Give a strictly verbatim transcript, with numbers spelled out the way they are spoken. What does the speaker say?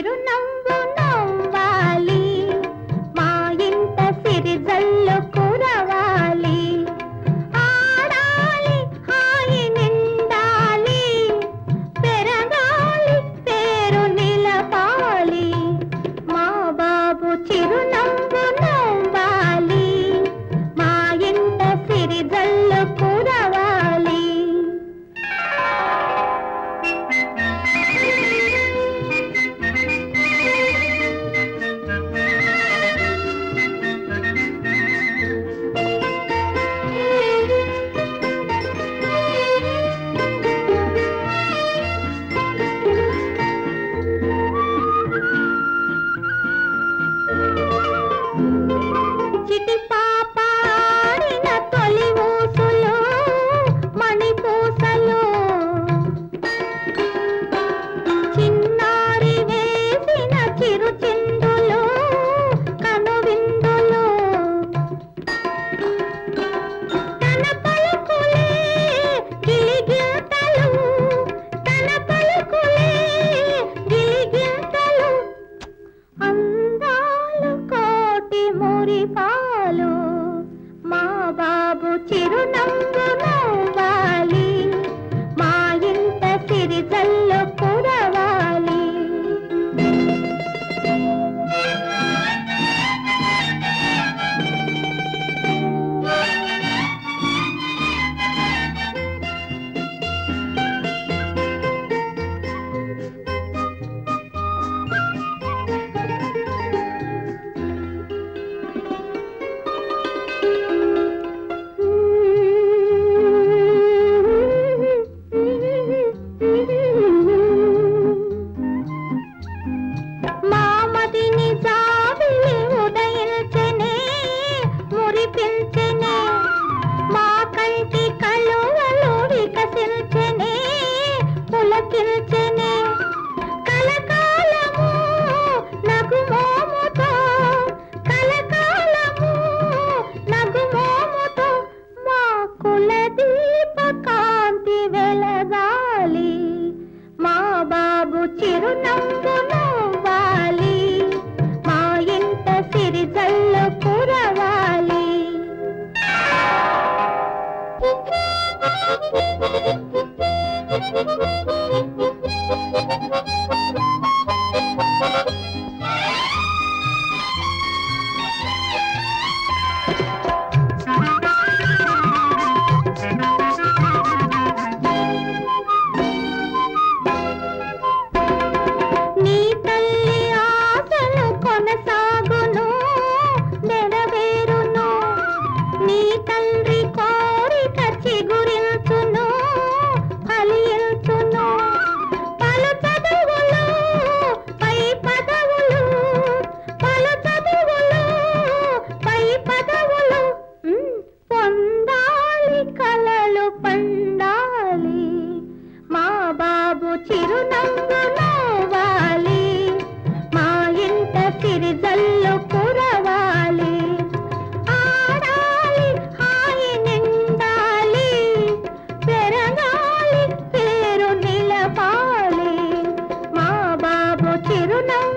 చిరునవ్వు నవ్వాలి, మా ఇంట సిరిజల్లు కురవాలి, ఆడాలి హాయి నిండాలి, పెరగాలి పేరు నిలపాలి, మా బాబు చిరునవ్వు నవ్వాలి, మా ఇంట సిరిజల్లు కురవాలి. చిటి పాపాడిన తొలి ఊసులు మణిపూసలు, చిన్నారి వేసిన చిరు చిందులు కనువిందులు, తన పలుకులే గిలిగింతలు, తన పలుకులే గిలిగింతలు, అందాలు కోటి మురిపాలు, మా బాబు చిరునవ్వు నవ్వాలి, మా ఇంట సిరిజల్లు కురవాలి. మామదిని జాబిలి ఉదయించెనే మురిపించెనే, మా కంటి కలువలు వికసించెనే పులకించెనే, కలకాలము నగుమోముతో, కలకాలము నగుమోముతో, మా కులదీప కాంతి వెలగాలి, మా బాబు చిరునవ్వు నవ్వాలి, మా ఇంట సిరిజల్లు కురవాలి. నీ తల్లి ఆశలు కొనసాగును నెరవేరును, నీ తండ్రి కోరిక చిగురించును ఫలించును, పలు చదువులు పై పదవులు, పలు చదువులు పై పదవులు, ఉమ్, పొందాలి కలలు పండాలి, మా బాబు చిరునవ్వు నవ్వాలి, మా ఇంట సిరిజల్లు కురవాలి, ఆడాలి హాయి నిండాలి, పెరగాలి పేరు నిలపాలి, మా బాబు చిరునవ్వు